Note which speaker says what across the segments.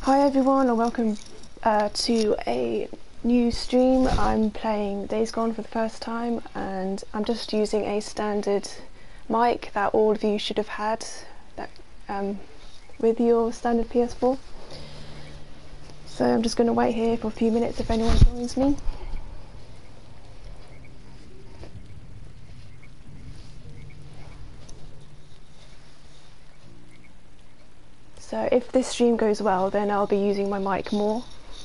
Speaker 1: Hi everyone, and welcome to a new stream. I'm playing Days Gone for the first time, and I'm just using a standard mic that all of you should have had that, with your standard PS4. So I'm just going to wait here for a few minutes if anyone joins me. So if this stream goes well, then I'll be using my mic more.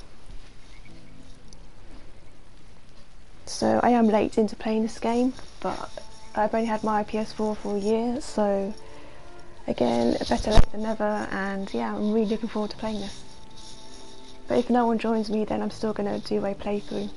Speaker 1: So I am late into playing this game, but I've only had my PS4 for a year, so again, better late than never, and yeah, I'm really looking forward to playing this. But if no one joins me, then I'm still going to do a playthrough.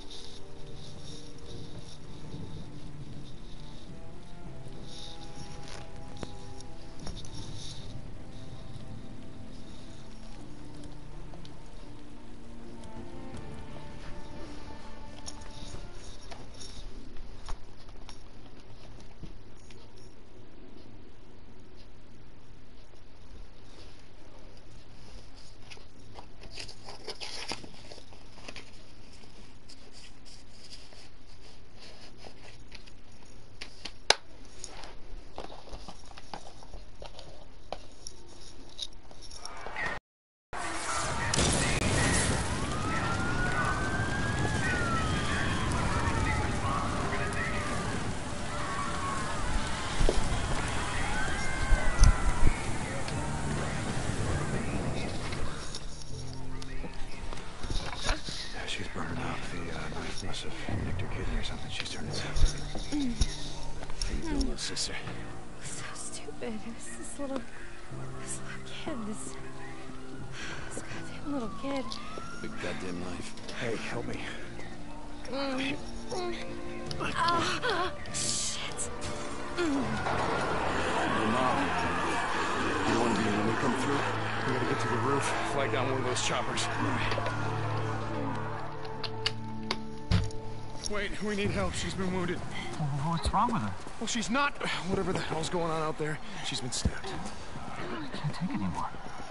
Speaker 2: Must have nicked her kidney or something. She's turning south. How you doing, little sister?
Speaker 3: So stupid. It was this little kid. This goddamn little kid.
Speaker 2: Big goddamn knife. Hey, help me.
Speaker 3: Shit.
Speaker 2: Your mom. You don't want to be when we come through. We gotta get to the roof. Flag down one of those choppers. All right. Wait, we need help. She's been wounded.
Speaker 4: What's wrong with her?
Speaker 2: Well, she's not. Whatever the hell's going on out there, she's been stabbed.
Speaker 4: I can't take it anymore.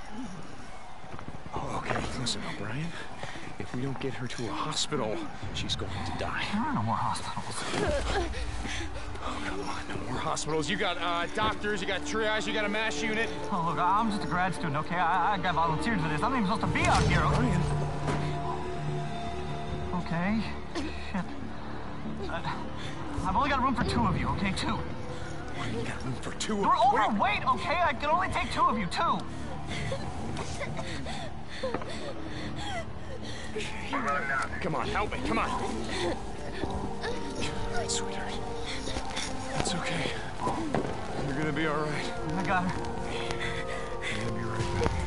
Speaker 2: Oh, okay. Listen, O'Brien. If we don't get her to a hospital, she's going to die.
Speaker 4: There are no more hospitals.
Speaker 2: Oh, come on. No more hospitals. You got doctors, you got triage, you got a MASH unit.
Speaker 4: Oh, look, I'm just a grad student, okay? I got volunteered for this. I'm not even supposed to be out here.
Speaker 2: O'Brien.
Speaker 4: Okay. Shit. I've only got room for 2 of you, okay? 2.
Speaker 2: You got room for 2 of
Speaker 4: You're overweight, okay? I can only take 2 of you, 2.
Speaker 2: Come on, help me, come on. All right, sweetheart. That's okay. You're gonna be all right.
Speaker 4: I got her.
Speaker 2: I'm gonna be right back.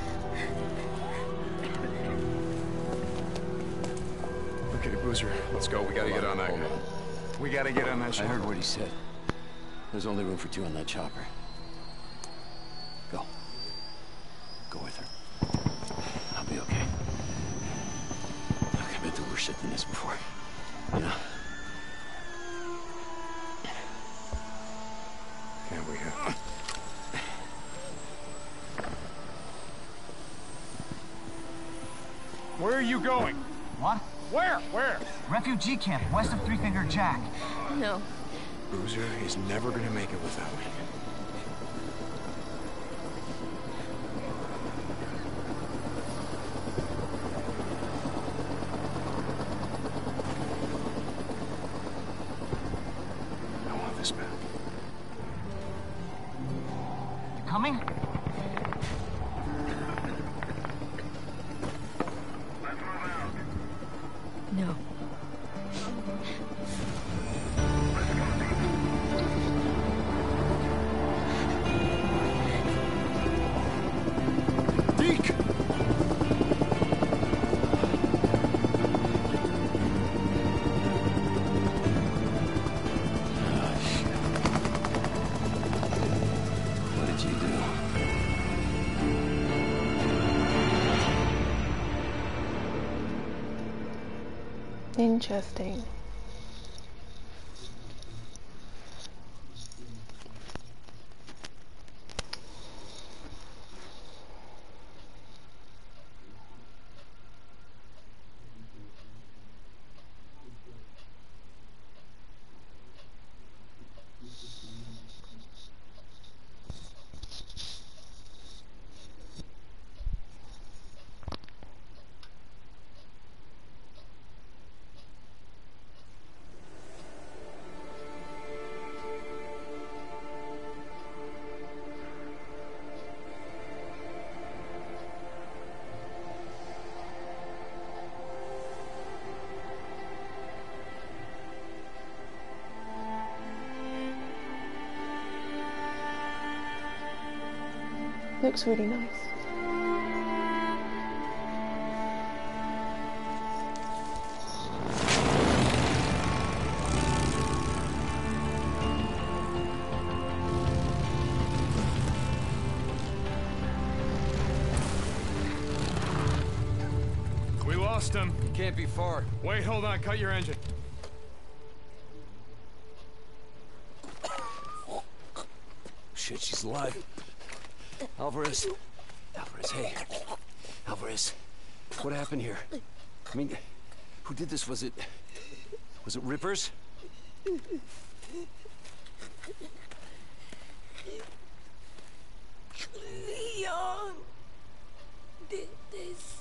Speaker 2: Okay, Boozer, let's go. We gotta get on that. We gotta get on that ship.
Speaker 5: I heard what he said. There's only room for 2 on that chopper. Go. Go with her. I'll be okay. Look, I've been through worse shit than this before. You know?
Speaker 2: Yeah, we have. Where are you going?
Speaker 4: What?
Speaker 2: Where?
Speaker 4: Refugee camp, west of Three Finger Jack.
Speaker 3: No.
Speaker 2: Boozer is never gonna make it without me. I want this back.
Speaker 4: You coming?
Speaker 3: No.
Speaker 2: Deke!
Speaker 5: Oh, shit. What did you do?
Speaker 1: Interesting. Looks really nice.
Speaker 2: We lost him.
Speaker 5: Can't be far.
Speaker 2: Wait, hold on. Cut your engine.
Speaker 5: Shit, she's alive. Alvarez. Alvarez, hey. Alvarez. What happened here? I mean, who did this? Was it Rivers?
Speaker 3: Leon did this.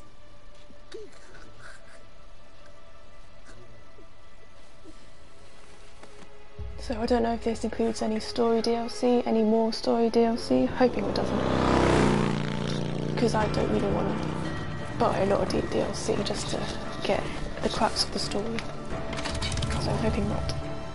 Speaker 1: So I don't know if this includes any story DLC, any more story DLC. Hoping it doesn't, because I don't really want to buy a lot of DLC just to get the crux of the story. So I'm hoping not.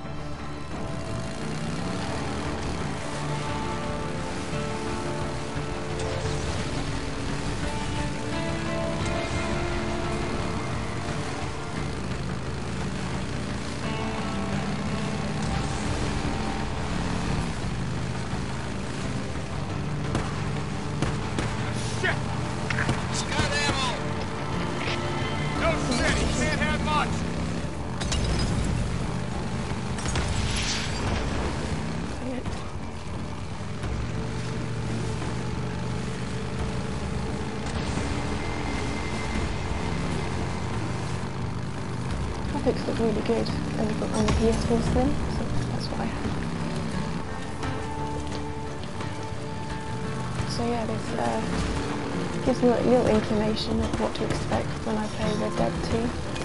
Speaker 2: Shit!
Speaker 5: Scout ammo!
Speaker 2: No shit! He can't have much!
Speaker 1: Graphics look really good on the PS4 Slim, so that's what I have. So yeah, this gives me a little inclination of what to expect when I play Red Dead 2.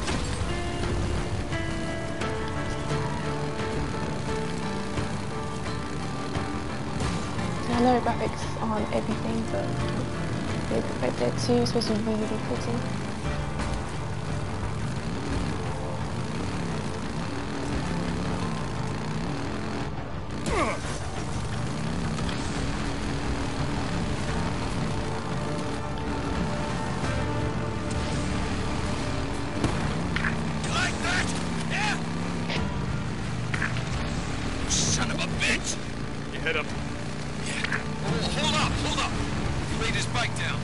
Speaker 1: So I know graphics aren't everything, but Red Dead 2 is supposed to be really pretty.
Speaker 5: Like that? Yeah? Son of a bitch!
Speaker 2: You hit him.
Speaker 5: Yeah. Oh, hold up! He laid his bike down.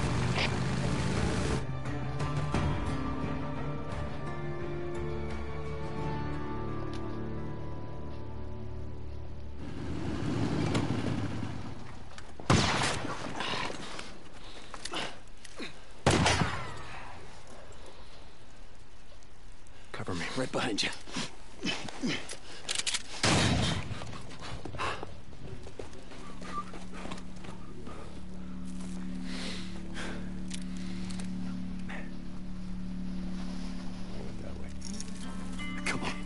Speaker 2: Cover me.
Speaker 5: Right behind you.
Speaker 2: That way.
Speaker 5: Come on.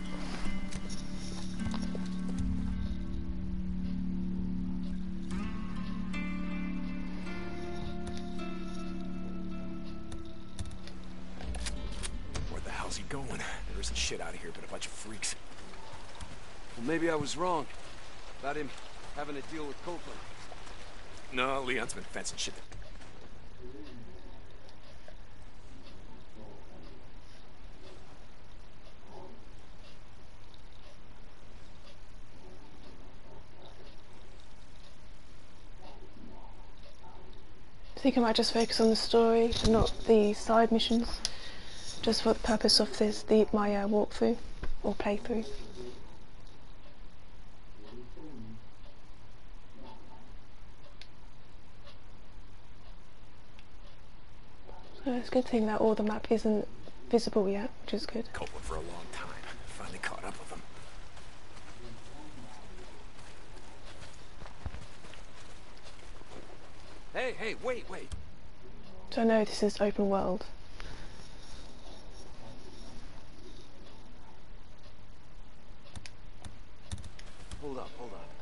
Speaker 2: Where the hell's he going? There isn't shit out of here but a bunch of freaks.
Speaker 5: Well, maybe I was wrong about him having to deal with Copeland.
Speaker 2: No, Leon's been fencing shit.
Speaker 1: I think I might just focus on the story and not the side missions, just for the purpose of my walkthrough or playthrough. So it's a good thing that all the map isn't visible yet, which is good.
Speaker 2: Copeland for a long time. Finally caught up with him.
Speaker 5: Hey, wait.
Speaker 1: So I know this is open world.
Speaker 5: Hold up.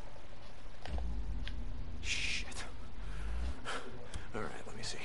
Speaker 2: Shit. Alright, let me see.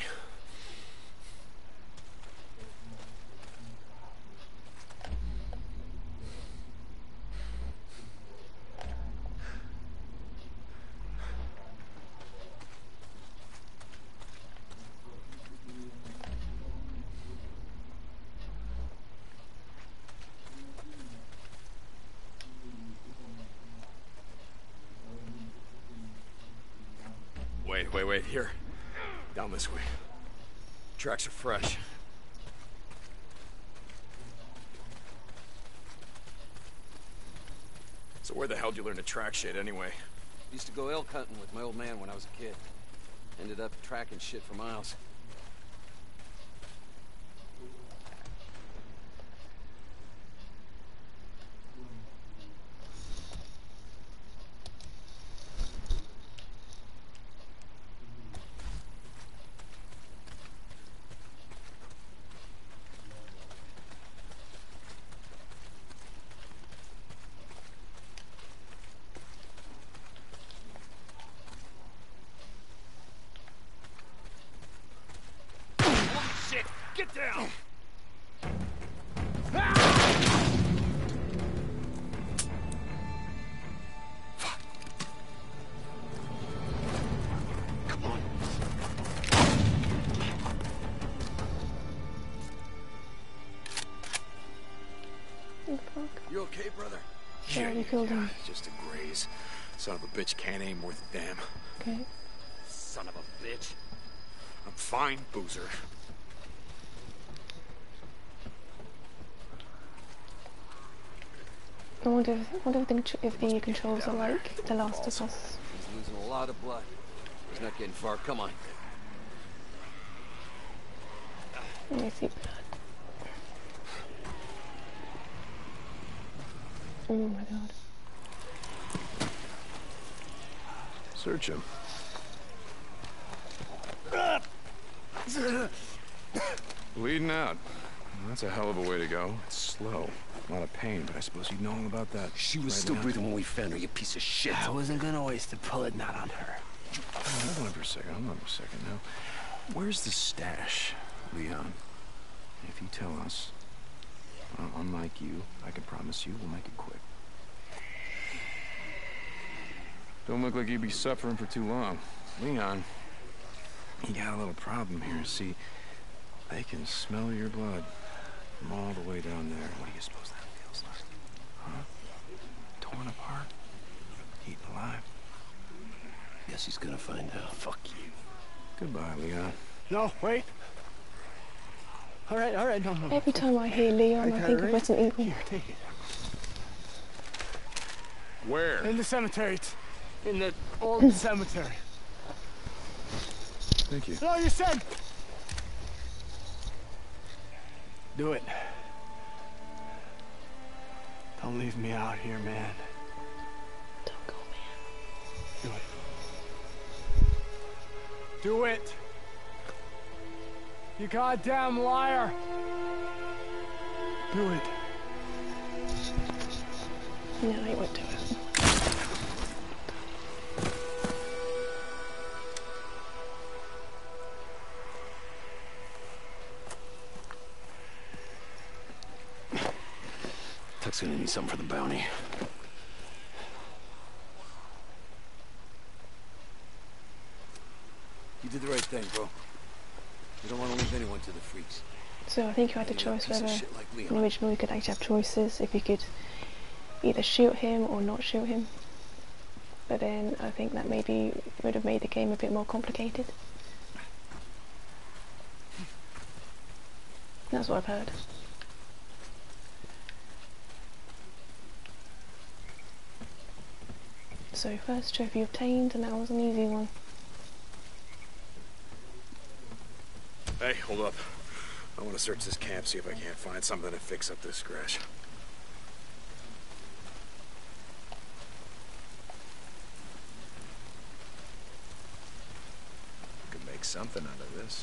Speaker 2: Wait. Here. Down this way. Tracks are fresh. So where the hell did you learn to track shit anyway?
Speaker 5: Used to go elk hunting with my old man when I was a kid. Ended up tracking shit for miles.
Speaker 2: Shit! Get down!
Speaker 5: Come on.
Speaker 1: What the fuck?
Speaker 5: You okay, brother?
Speaker 1: Yeah, you killed him.
Speaker 2: Just a graze. Son of a bitch can't aim worth a damn.
Speaker 1: Okay.
Speaker 5: Son of a bitch.
Speaker 2: I'm fine, Boozer.
Speaker 1: I wonder if the controls are like The Last of Us.
Speaker 5: He's losing a lot of blood. He's not getting far. Come on.
Speaker 1: Let me see blood. Oh my god.
Speaker 2: Search him. Bleeding out. That's a hell of a way to go. It's slow. A lot of pain, but I suppose you'd know all about that.
Speaker 5: She was
Speaker 2: right
Speaker 5: still
Speaker 2: now.
Speaker 5: breathing when we found her, you piece of shit.
Speaker 6: I wasn't gonna waste a bullet not on her.
Speaker 2: Hold on for a second. Now, where's the stash, Leon? If you tell us, unlike you, I can promise you we'll make it quick. Don't look like you'd be suffering for too long. Leon, you got a little problem here. See, they can smell your blood from all the way down there. What do you suppose that feels like? Huh? Torn apart? Eaten alive?
Speaker 5: Guess he's gonna find out.
Speaker 6: Fuck you.
Speaker 2: Goodbye, Leon.
Speaker 6: No, wait. All right, no.
Speaker 1: Every time I hear Leon, I think of Resident Evil.
Speaker 6: Here, take it.
Speaker 2: Where?
Speaker 6: In the cemetery. It's in the old cemetery.
Speaker 2: Thank you.
Speaker 6: No, you said. Do it. Don't leave me out here, man.
Speaker 1: Don't go, man.
Speaker 6: Do it. Do it. You goddamn liar. Do it.
Speaker 1: No, he won't do it.
Speaker 5: Tuck's gonna need something for the bounty. You did the right thing, bro. You don't want to leave anyone to the freaks.
Speaker 1: So I think you had a choice
Speaker 5: Piece of
Speaker 1: whether
Speaker 5: shit like
Speaker 1: in
Speaker 5: Leon.
Speaker 1: the original you could actually have choices if you could either shoot him or not shoot him. But then I think that maybe would have made the game a bit more complicated. That's what I've heard. So first trophy obtained, and that was an easy one.
Speaker 2: Hey, hold up. I want to search this camp, see if I can't find something to fix up this scratch. Could make something out of this.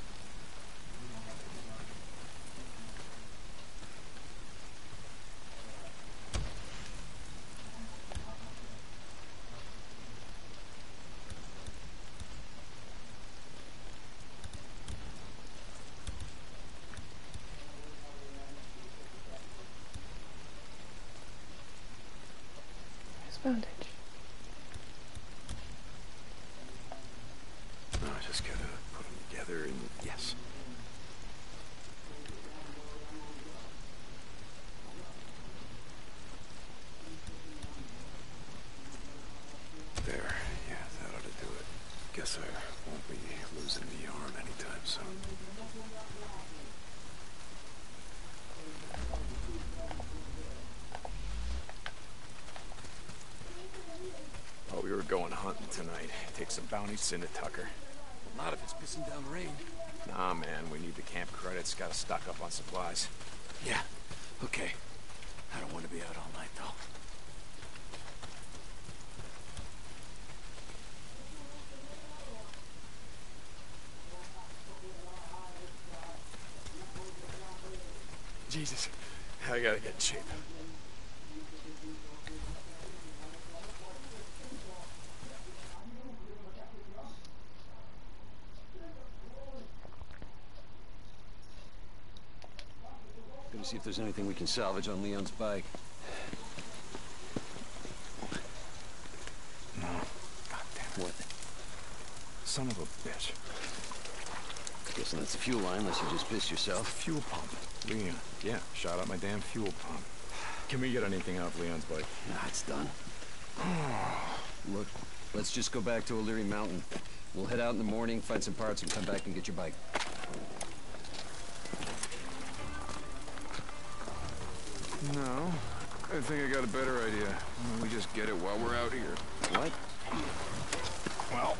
Speaker 1: Bandage.
Speaker 2: No, I just gotta put them together and yes. There, yeah, that ought to do it. Guess I won't hunting tonight. Take some bounties into Tucker.
Speaker 5: A lot of it's pissing down rain.
Speaker 2: Nah, man, we need the camp credits. Gotta stock up on supplies.
Speaker 5: Yeah, okay. I don't want to be out all night, though.
Speaker 2: Jesus, I gotta get in shape.
Speaker 5: Gonna see if there's anything we can salvage on Leon's bike.
Speaker 2: No. God damn it.
Speaker 5: What?
Speaker 2: Son of a bitch.
Speaker 5: Guessing that's the fuel line, unless you just pissed yourself.
Speaker 2: Fuel pump. Leon. Yeah, shot out my damn fuel pump. Can we get anything out of Leon's bike?
Speaker 5: Nah, it's done. Look, let's just go back to O'Leary Mountain. We'll head out in the morning, find some parts, and come back and get your bike.
Speaker 2: No. I think I got a better idea. We just get it while we're out here.
Speaker 5: What?
Speaker 2: Well...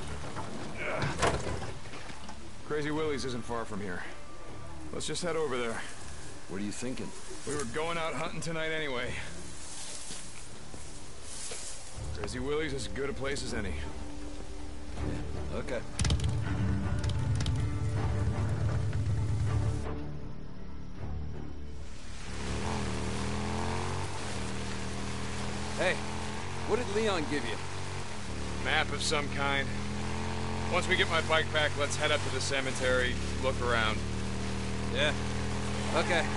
Speaker 2: Crazy Willie's isn't far from here. Let's just head over there.
Speaker 5: What are you thinking?
Speaker 2: We were going out hunting tonight anyway. Crazy Willie's is as good a place as any.
Speaker 5: Okay. Hey, what did Leon give you?
Speaker 2: Map of some kind. Once we get my bike back, let's head up to the cemetery, look around.
Speaker 5: Yeah. Okay.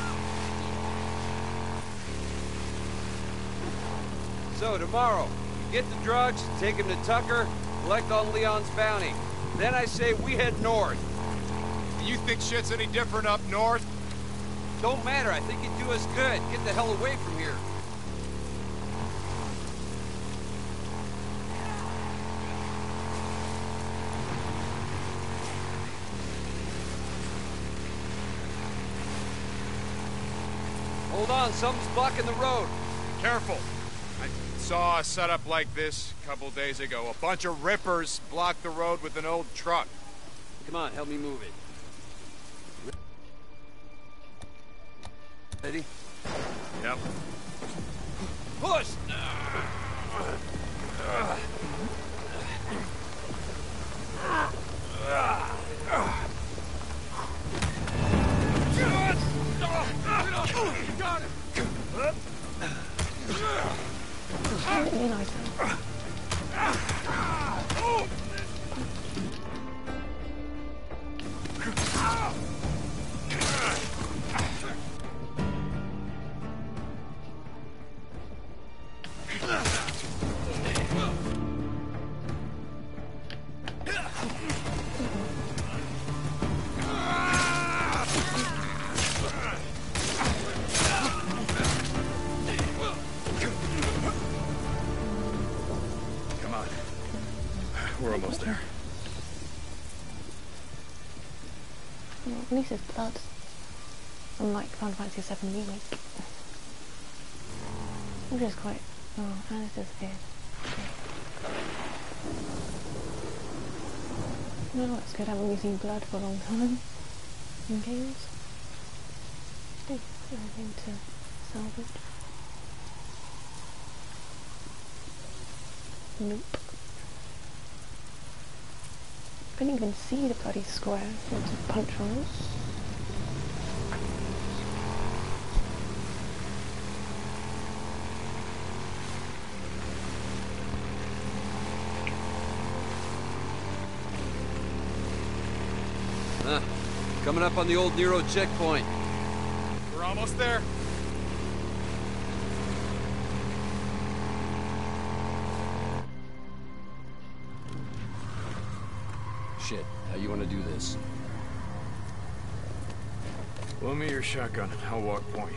Speaker 5: So, tomorrow, you get the drugs, take him to Tucker, collect on Leon's bounty. Then I say we head north.
Speaker 2: You think shit's any different up north?
Speaker 5: Don't matter, I think it'd do us good. Get the hell away from here. Hold on, something's blocking the road.
Speaker 2: Careful. I saw a setup like this a couple days ago. A bunch of rippers blocked the road with an old truck.
Speaker 5: Come on, help me move it. Ready?
Speaker 2: Yep.
Speaker 5: Push!
Speaker 2: Got it!
Speaker 1: I didn't realise that.
Speaker 2: Come on. We're almost there.
Speaker 1: Well, at least it's blood. Unlike Final Fantasy VII Remake. Which is quite... Oh, Alice is here. Okay. No, it's good. I haven't seen blood for a long time in games. Oh, anything to salvage? Nope. Couldn't even see the bloody square. Lots of punch holes.
Speaker 5: Coming up on the old Nero checkpoint.
Speaker 2: We're almost there.
Speaker 5: Shit, how you want to do this?
Speaker 2: Loan me your shotgun. I'll walk point.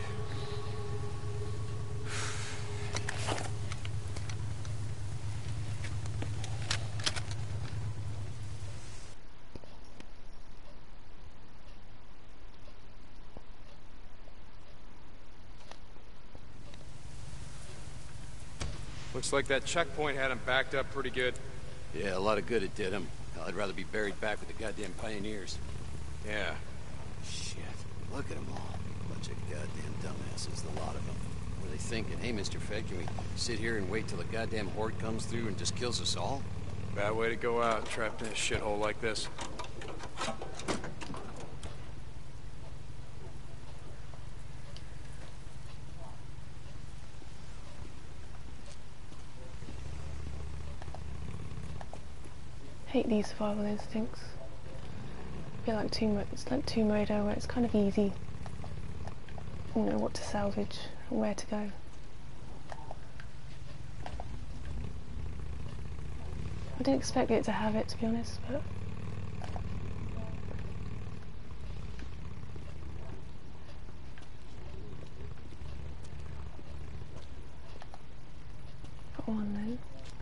Speaker 2: Looks like that checkpoint had him backed up pretty good.
Speaker 5: Yeah, a lot of good it did him. I'd rather be buried back with the goddamn pioneers.
Speaker 2: Yeah.
Speaker 5: Shit. Look at them all. Bunch of goddamn dumbasses, the lot of them. What are they thinking? Hey, Mr. Fed, can we sit here and wait till the goddamn horde comes through and just kills us all?
Speaker 2: Bad way to go out, trapped in a shithole like this.
Speaker 1: Hate these survival instincts. I feel like it's like Tomb Raider, where it's kind of easy. You know what to salvage and where to go. I didn't expect it to have it, to be honest, but got one then.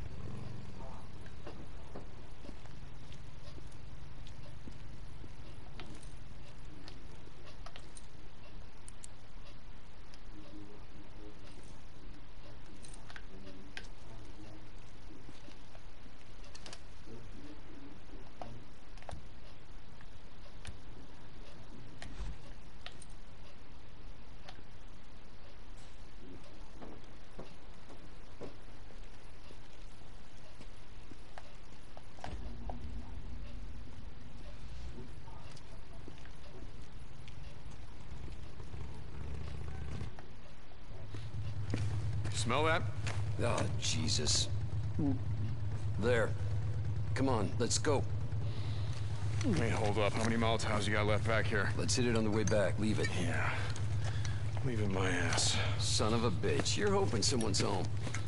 Speaker 2: Smell that?
Speaker 5: Oh, Jesus. There. Come on, let's go.
Speaker 2: Hey, hold up. How many Molotovs you got left back here?
Speaker 5: Let's hit it on the way back. Leave it.
Speaker 2: Yeah. Leaving my ass.
Speaker 5: Son of a bitch. You're hoping someone's home.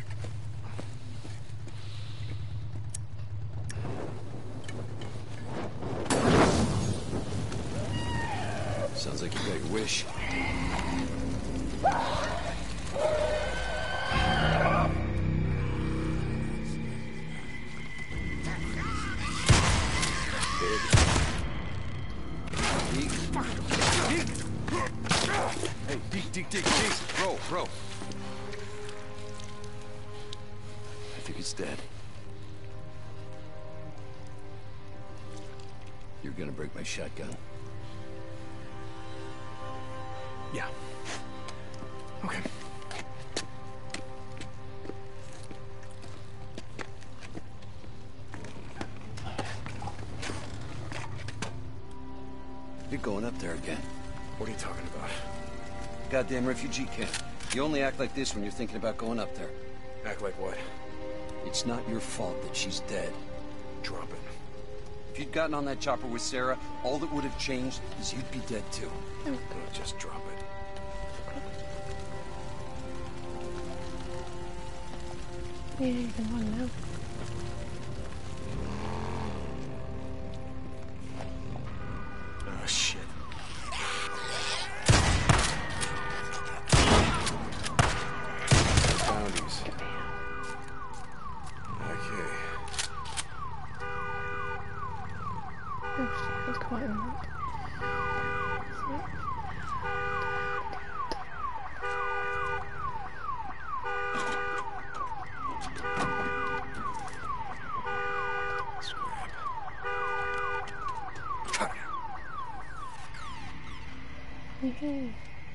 Speaker 5: Sounds like you got your wish. Hey, dig, bro. I think it's dead. You're gonna break my shotgun.
Speaker 2: Yeah. Okay.
Speaker 5: You're going up there again.
Speaker 2: What are you talking about?
Speaker 5: Goddamn refugee camp. You only act like this when you're thinking about going up there.
Speaker 2: Act like what?
Speaker 5: It's not your fault that she's dead.
Speaker 2: Drop it.
Speaker 5: If you'd gotten on that chopper with Sarah, all that would have changed is you'd be dead too.
Speaker 2: No, just drop it.
Speaker 1: Yeah, you can run now.
Speaker 2: Oh, shit. Bounties. Okay.
Speaker 1: Oh shit, it's quite a lot.
Speaker 2: Scrap. Cut it.
Speaker 1: Yay.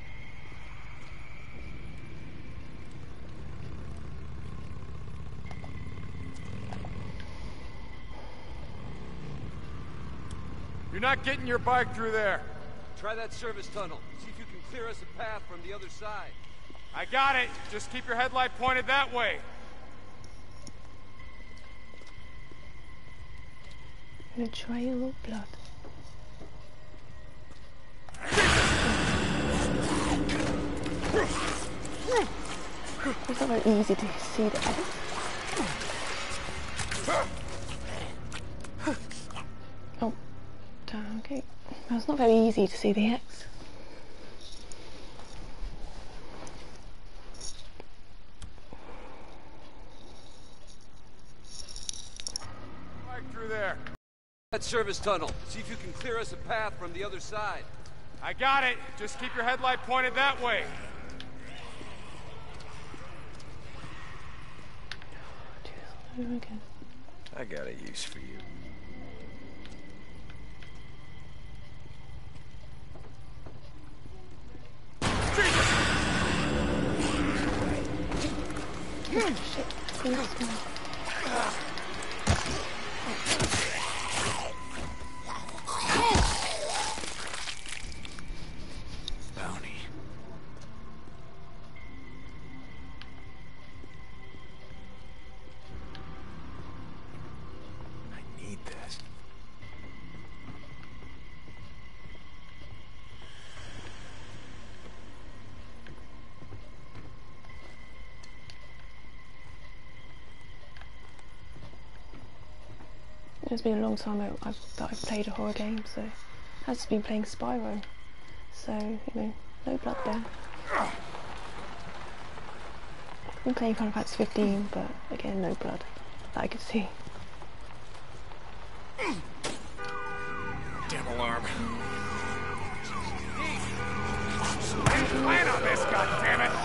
Speaker 6: You're not getting your bike through there.
Speaker 5: Try that service tunnel. See if you can clear us a path from the other side.
Speaker 6: I got it. Just keep your headlight pointed that way.
Speaker 1: A trail of blood. It's not very easy to see the X. Oh, damn, okay. Well, it's not very easy to see the X.
Speaker 6: Bike through there.
Speaker 5: That service tunnel. See if you can clear us a path from the other side.
Speaker 6: I got it. Just keep your headlight pointed that way.
Speaker 1: Jeez, again.
Speaker 2: I got a use for you. Bounty. I need this.
Speaker 1: It's been a long time that I've played a horror game, so I've just been playing Spyro. So, you know, no blood there. I've been playing Final Fantasy 15, but again, no blood that I could see.
Speaker 6: Damn alarm. Plan on this, goddammit!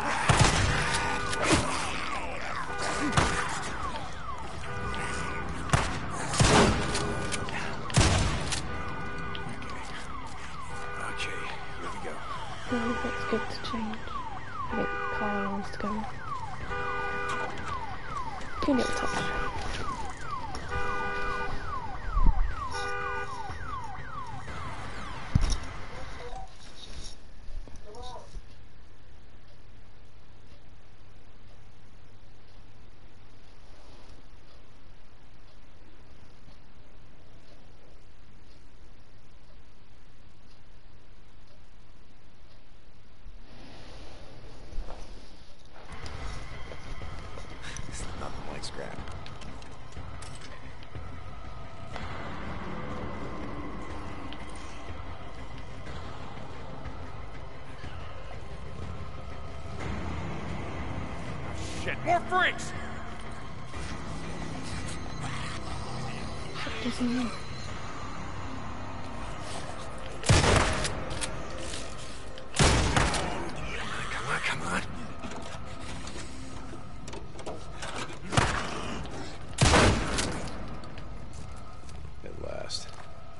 Speaker 1: No, that's good to change. I think car alarms to go off. Good little touch.
Speaker 2: It's nothing like scrap.
Speaker 6: Shit, more freaks!
Speaker 1: What does he mean?
Speaker 2: Come on, come on. At last.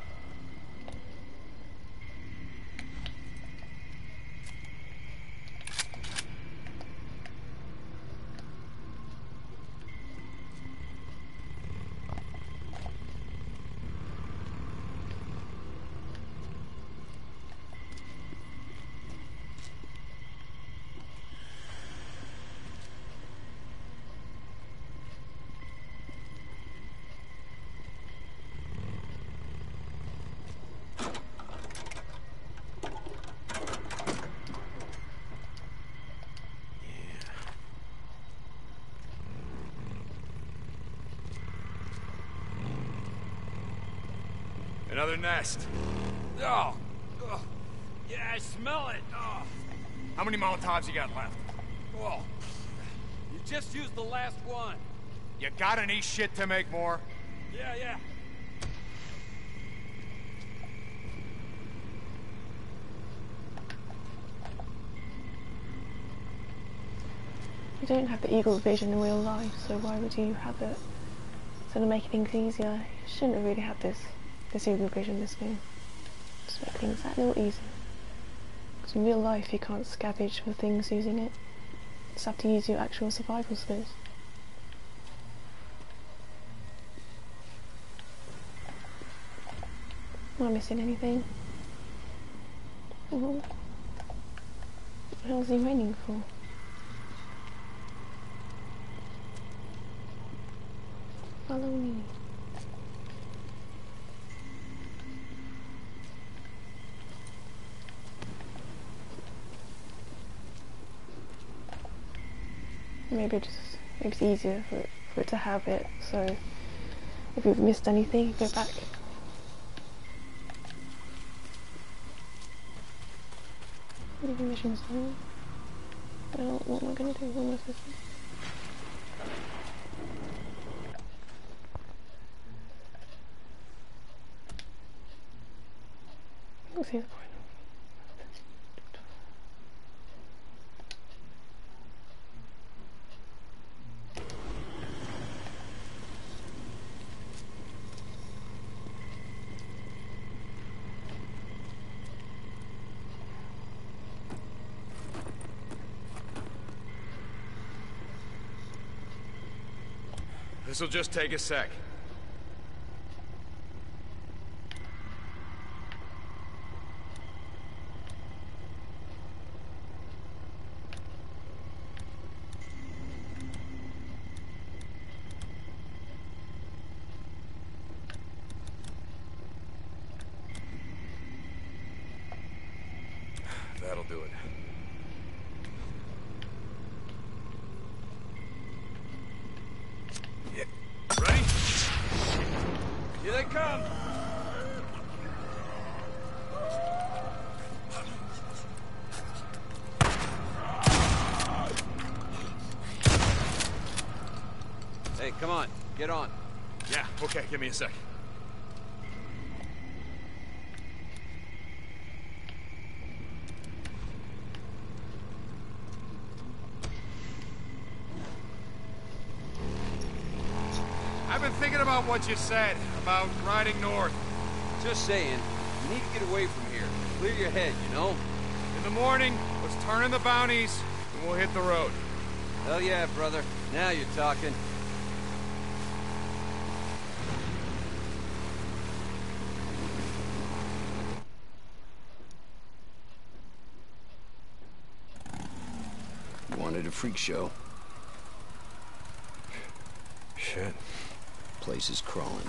Speaker 6: Another nest. Oh. Oh. Yeah, I smell it. Oh. How many Molotovs you got left?
Speaker 7: Oh. You just used the last one.
Speaker 6: You got any shit to make more?
Speaker 7: Yeah.
Speaker 1: You don't have the eagle vision in real life, so why would you have it? Instead of making things easier, you shouldn't have really had this eagle vision in this game. Just make things that little easier. Because in real life you can't scavenge for things using it. You just have to use your actual survival skills. Am I missing anything? Oh. What the hell is he raining for? Follow me. Maybe it's easier for it to have it, so if you've missed anything, go back. Maybe missions done. Well, what am I going to do? What am I supposed to do? Let's see the point.
Speaker 6: This'll just take a sec. That'll do it. Yeah. Ready? Here they come!
Speaker 7: Hey, come on. Get on.
Speaker 6: Yeah, okay, give me a sec. I've been thinking about what you said, about riding north.
Speaker 7: Just saying, you need to get away from here. Clear your head, you know?
Speaker 6: In the morning, let's turn in the bounties, and we'll hit the road.
Speaker 7: Hell yeah, brother. Now you're talking.
Speaker 5: Wanted a freak show.
Speaker 6: Shit.
Speaker 5: Place is crawling.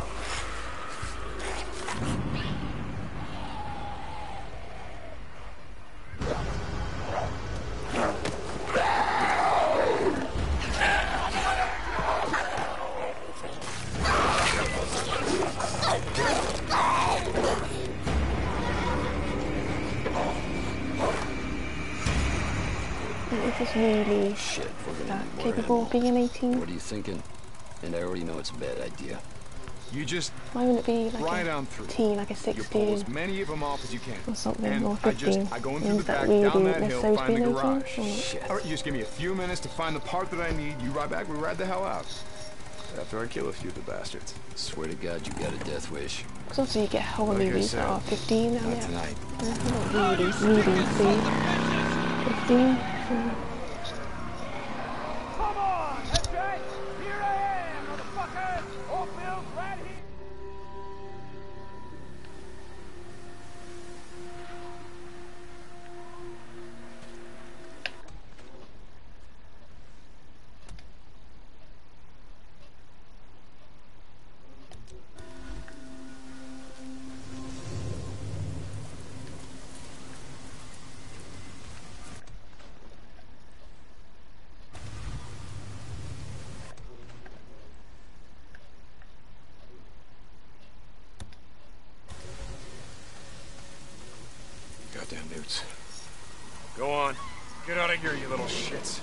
Speaker 1: Is this really
Speaker 5: Shit, we're gonna
Speaker 1: that
Speaker 5: need more
Speaker 1: capable
Speaker 5: ammo.
Speaker 1: of being an 18?
Speaker 5: What are you thinking? And I already know it's a bad idea.
Speaker 6: You just
Speaker 1: Why wouldn't it be
Speaker 6: ride
Speaker 1: like
Speaker 6: on
Speaker 1: a
Speaker 6: through.
Speaker 1: teen, like a
Speaker 6: You pull as
Speaker 1: 16
Speaker 6: many of them off as you can.
Speaker 1: or something,
Speaker 6: And
Speaker 1: or 15?
Speaker 6: I go in through
Speaker 1: Means
Speaker 6: the
Speaker 1: that
Speaker 6: back,
Speaker 1: really
Speaker 6: down that hill,
Speaker 1: necessary to
Speaker 6: find
Speaker 1: be
Speaker 6: the
Speaker 1: an 18?
Speaker 6: garage.
Speaker 1: Or not?
Speaker 5: Shit.
Speaker 6: All right, you just give me a few minutes to find the part that I need. You ride back, we ride the hell out. After I kill a few of the bastards.
Speaker 5: Swear to God, you got a death wish.
Speaker 1: Because also you get whole
Speaker 6: Like I
Speaker 1: movies that
Speaker 6: said,
Speaker 1: are 15 and
Speaker 6: Not
Speaker 1: they're
Speaker 6: tonight.
Speaker 1: not really see 15.
Speaker 7: Come on! That's right! Here I am, motherfucker! Oatmeal's right here!
Speaker 6: Goddamn newts. Go on. Get out of here, you little shits.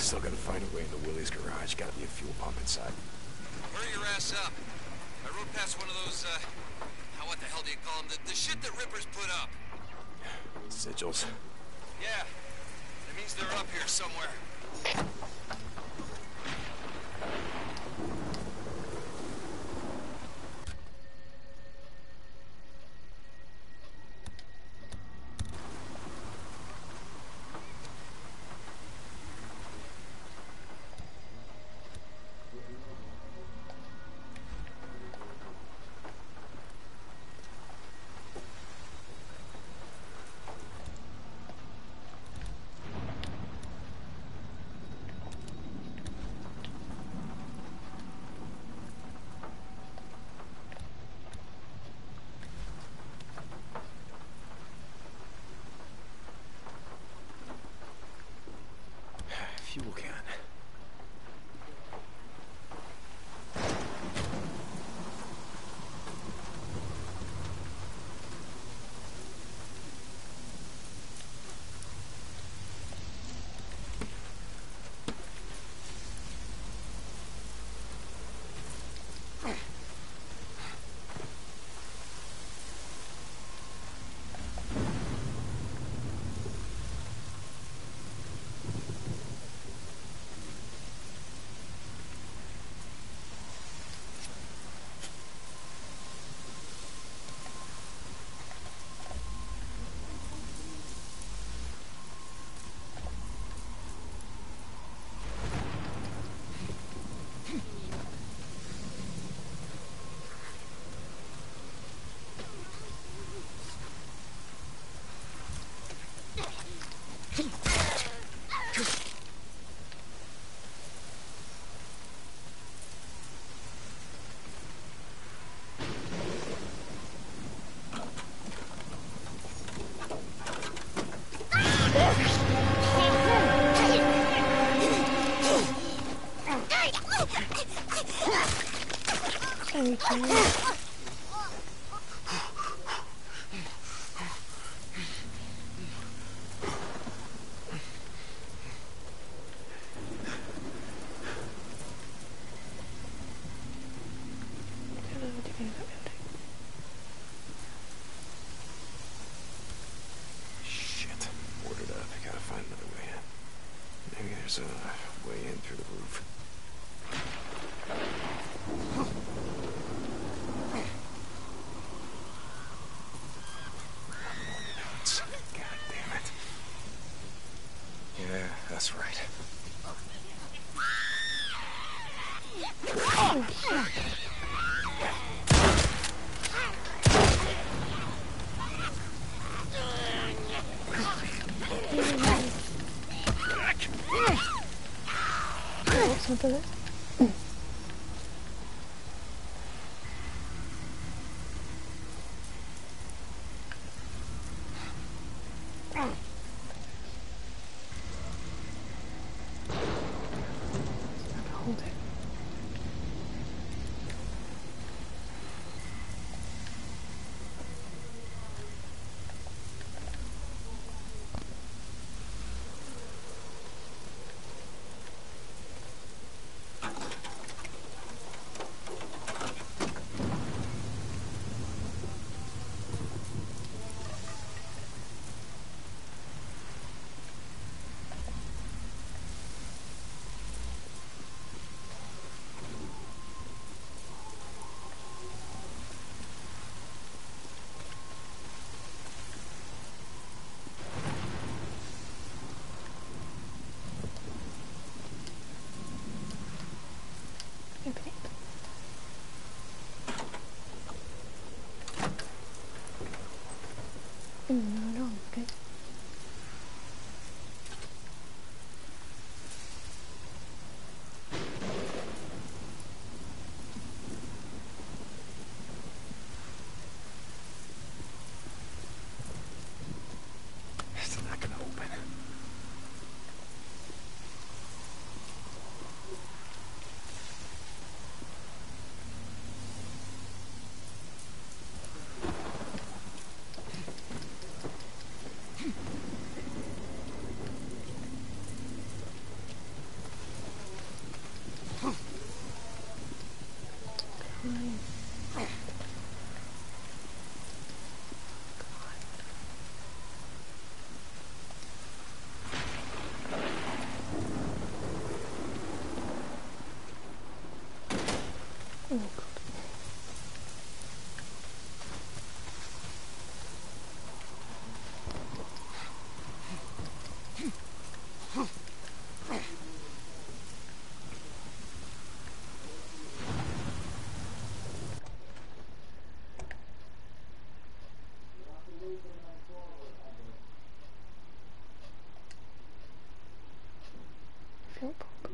Speaker 2: Still gotta find a way into Willie's garage. Gotta be a fuel pump inside.
Speaker 5: Hurry your ass up. I rode past one of those, what the hell do you call them? The shit that Rippers put up.
Speaker 2: Sigils.
Speaker 5: Yeah. That means they're up here somewhere.
Speaker 2: Fuel can. Shit. Boarded up. Gotta find another way in. Maybe there's a way in through the roof. God damn it. Yeah, that's right.
Speaker 1: Some bullets. Hold it. fuel pump.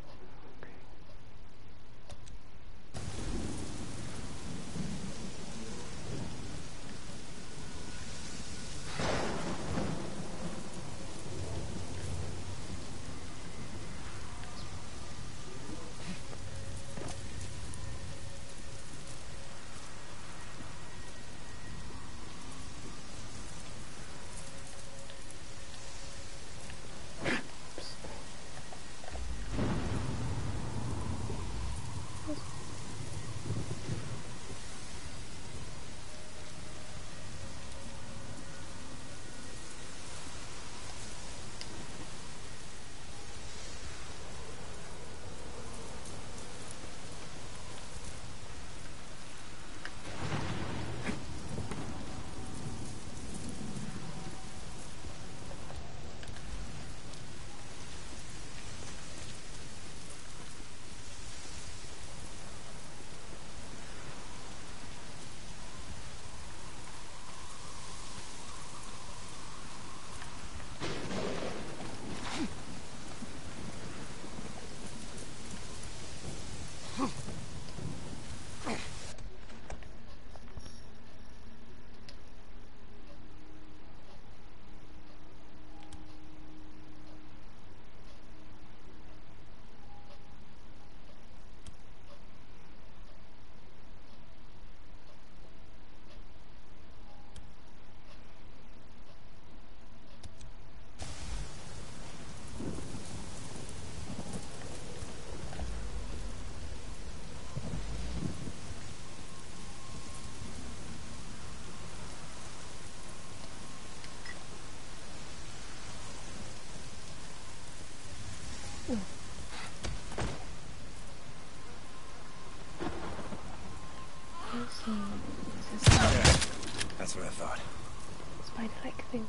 Speaker 6: Yeah, that's what I thought.
Speaker 1: Spider-like thing.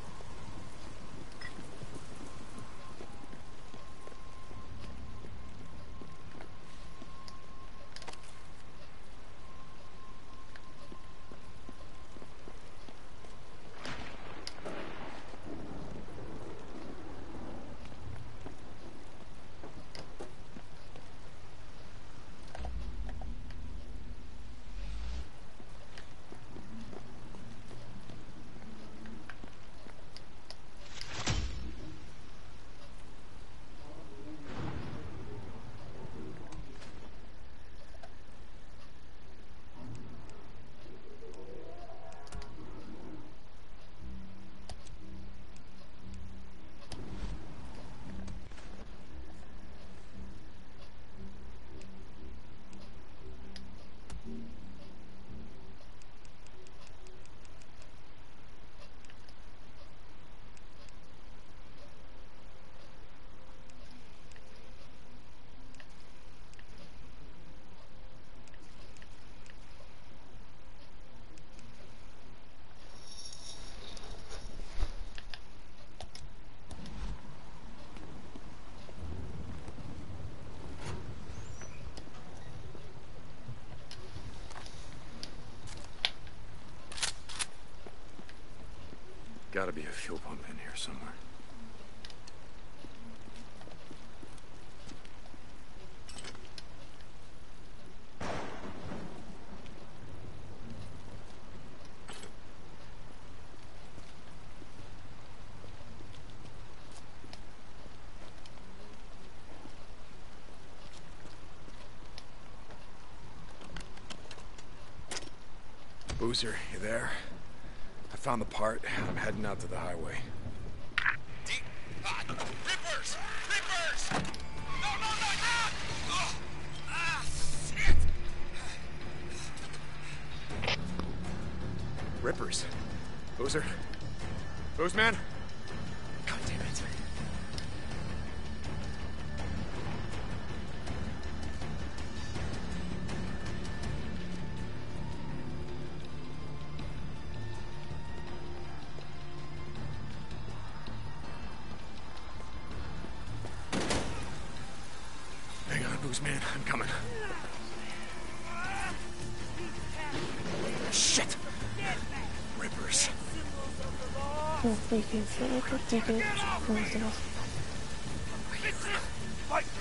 Speaker 6: Gotta be a fuel pump in here somewhere. Boozer, you there? I found the part. I'm heading out to the highway.
Speaker 7: Deep hot. Rippers! Rippers! No, no, no! Ah! Oh! Ah, shit!
Speaker 6: Rippers? Boozer? Boozman?
Speaker 7: God damn it.
Speaker 6: Hang on, Boozman. I'm coming. Shit! Rippers.
Speaker 1: Freaking so good,
Speaker 7: Fight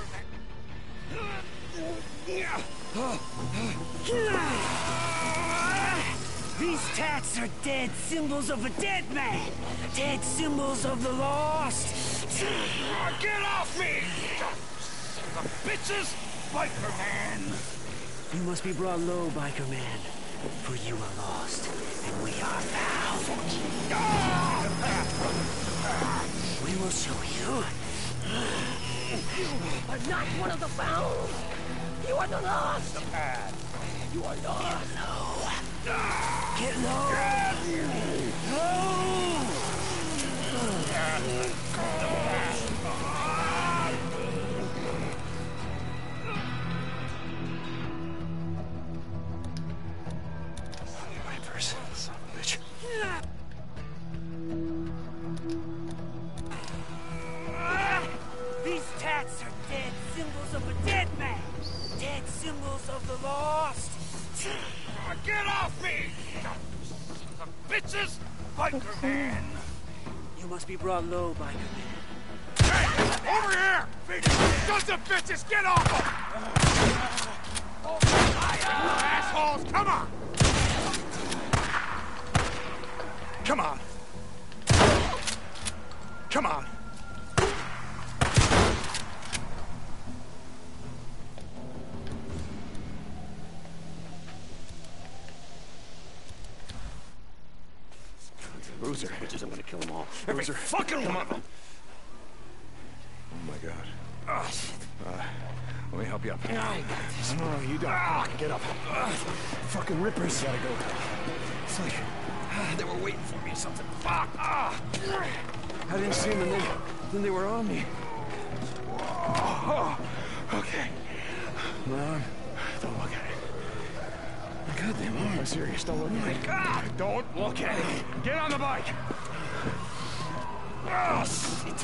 Speaker 8: symbols of a dead man. Dead symbols of the lost.
Speaker 7: Get off me! The bitches! Biker man!
Speaker 8: You must be brought low, biker man. For you are lost, and we are found. We will show you. You are not one of the found. You are the lost.
Speaker 7: The pad. You are lost.
Speaker 8: Get low.
Speaker 5: Reapers, son of a bitch.
Speaker 8: These tats are dead symbols of a dead man. Dead symbols of the lost.
Speaker 7: Get off me! The bitches! Biker man!
Speaker 8: You must be brought low, biker man.
Speaker 7: Hey! Over here! Sons of bitches, get off him! Assholes, come on! Come on! Come on!
Speaker 5: Bruiser. Bitches, I'm gonna kill them all.
Speaker 7: Bruiser. Fucking one of them!
Speaker 2: Oh my god.
Speaker 7: Oh, shit.
Speaker 2: Let me help you up.
Speaker 7: No, you don't. Get up.
Speaker 5: Fucking rippers.
Speaker 7: Gotta go. It's like they were waiting for me or something. Fuck! I
Speaker 5: didn't see them, and then they were on me.
Speaker 7: Whoa. Okay.
Speaker 5: Mom,
Speaker 7: Don't look at it.
Speaker 5: goddamn, I'm serious. Don't look at it.
Speaker 7: God! Don't look at it. Get on the bike. Oh, shit.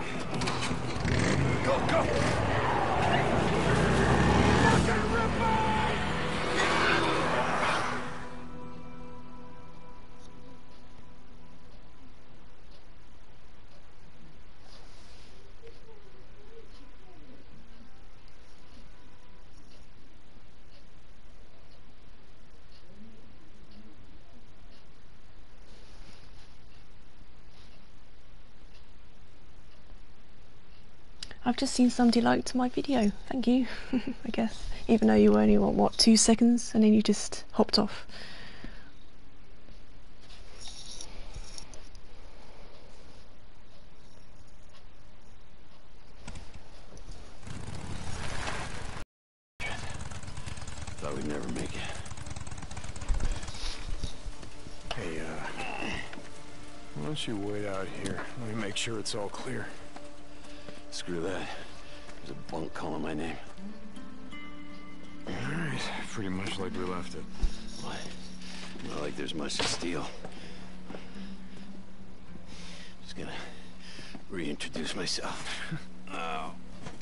Speaker 7: Go, go. Fucking ripper!
Speaker 1: I've just seen somebody liked my video. Thank you, I guess. Even though you only want, what, 2 seconds and then you just hopped off.
Speaker 5: Thought we'd never make it.
Speaker 2: Hey, why don't you wait out here? Let me make sure it's all clear.
Speaker 5: Screw that. There's a bunk calling my name.
Speaker 2: Alright, pretty much like we left it.
Speaker 5: What? Not like there's much to steal. Just gonna reintroduce myself.
Speaker 2: Oh,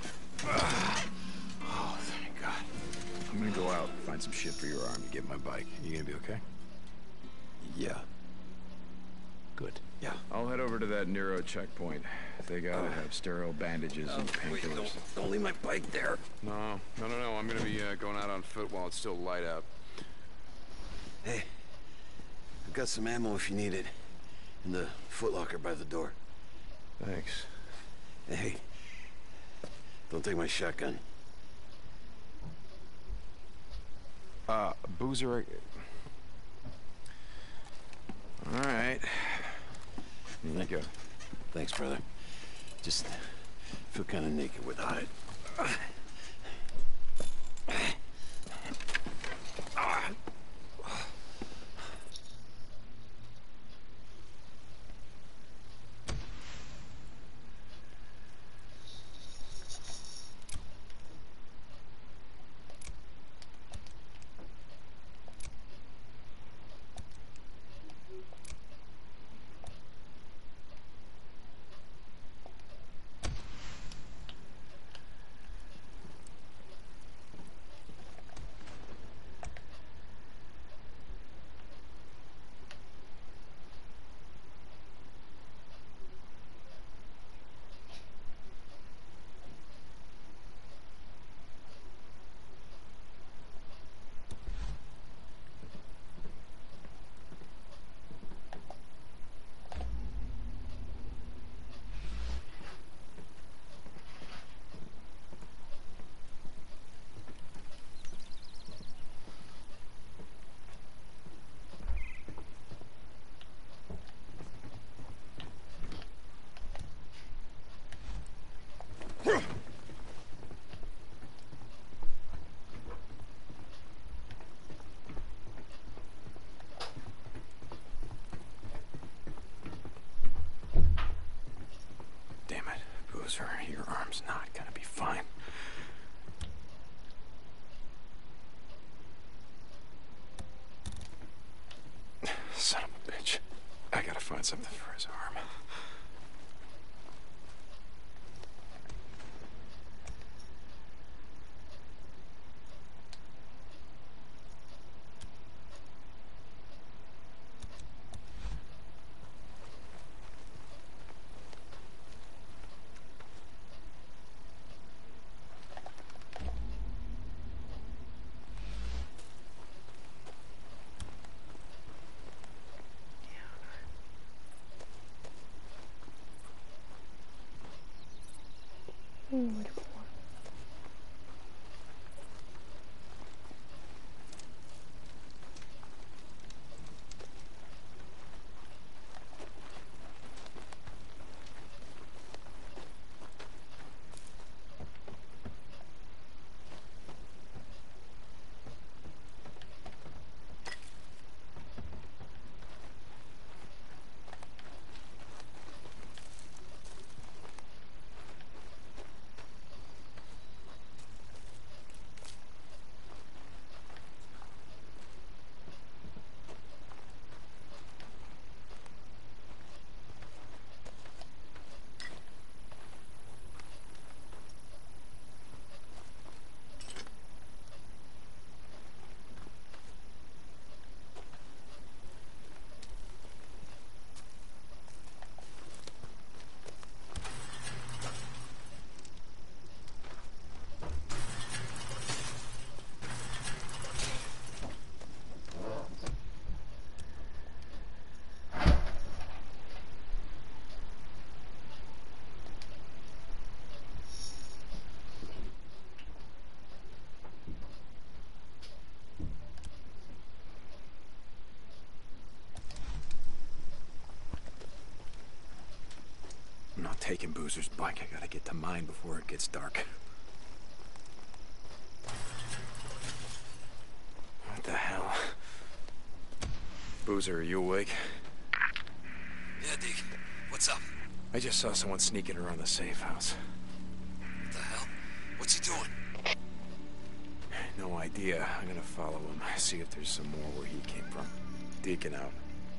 Speaker 2: thank God. I'm gonna go out, find some shit for your arm. You get my bike. You gonna be okay?
Speaker 5: Yeah. Good. Yeah.
Speaker 2: I'll head over to that Neuro checkpoint. They gotta have sterile bandages and
Speaker 5: Wait,
Speaker 2: painkillers.
Speaker 5: don't leave my bike there.
Speaker 2: No. I'm gonna be going out on foot while it's still light out.
Speaker 5: Hey, I've got some ammo if you need it. In the footlocker by the door.
Speaker 2: Thanks.
Speaker 5: Hey, don't take my shotgun.
Speaker 2: Boozer. All right. Here you go.
Speaker 5: Thanks, brother. Just feel kind of naked without it.
Speaker 2: find something for his arm. I'm not taking Boozer's bike. I gotta get to mine before it gets dark. What the hell? Boozer, are you awake?
Speaker 5: Yeah, Deke. What's up?
Speaker 2: I just saw someone sneaking around the safe house.
Speaker 5: What the hell? What's he doing?
Speaker 2: No idea. I'm gonna follow him, see if there's some more where he came from. Deacon out.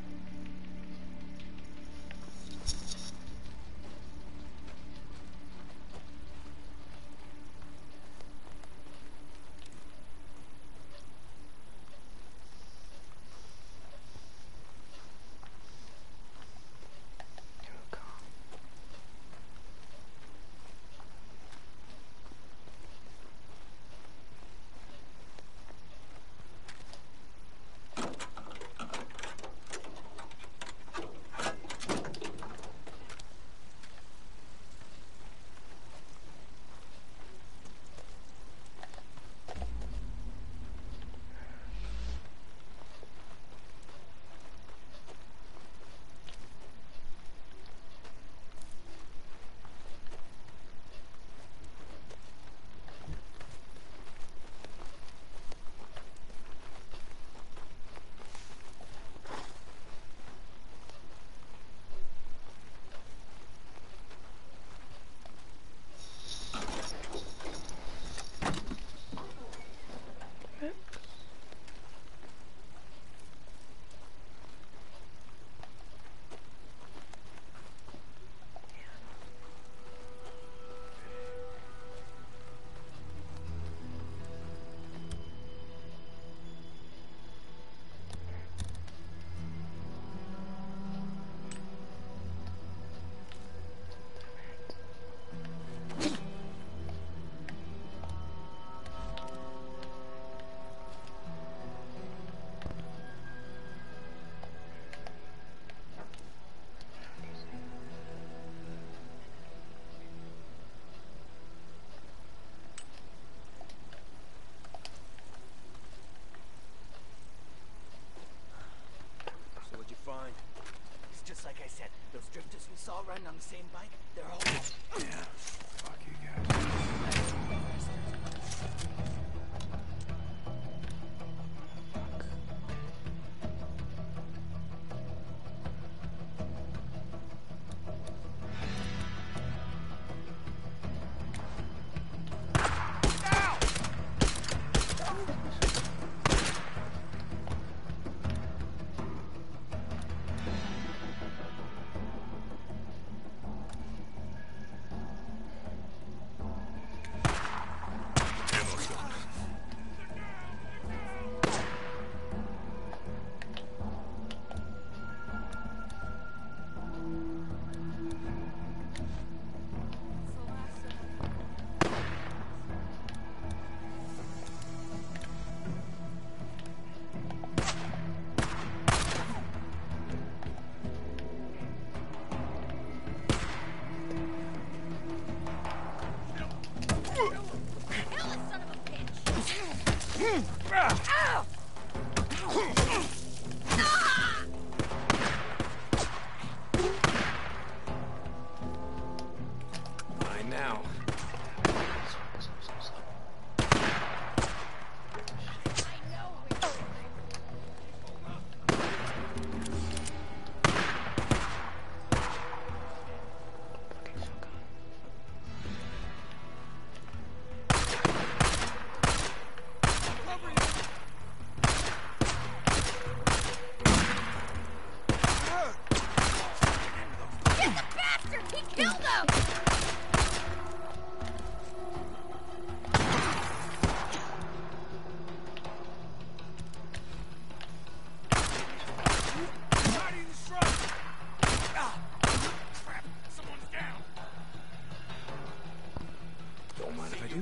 Speaker 7: It's just like I said, those drifters we saw riding on the same bike, they're all...
Speaker 2: Yeah. Fuck you guys. do?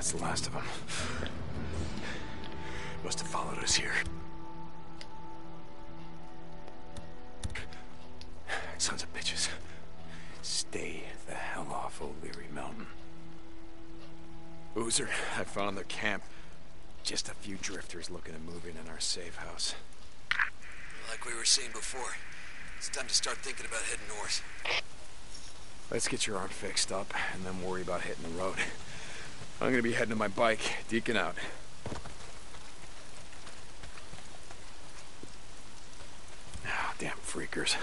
Speaker 2: That's the last of them. Must have followed us here. Sons of bitches. Stay the hell off O'Leary Mountain. Boozer, I found their camp. Just a few drifters looking to move in our safe house.
Speaker 5: Like we were saying before, it's time to start thinking about heading north.
Speaker 2: Let's get your arm fixed up, and then worry about hitting the road. I'm gonna be heading to my bike. Deacon out. Ah, damn freakers.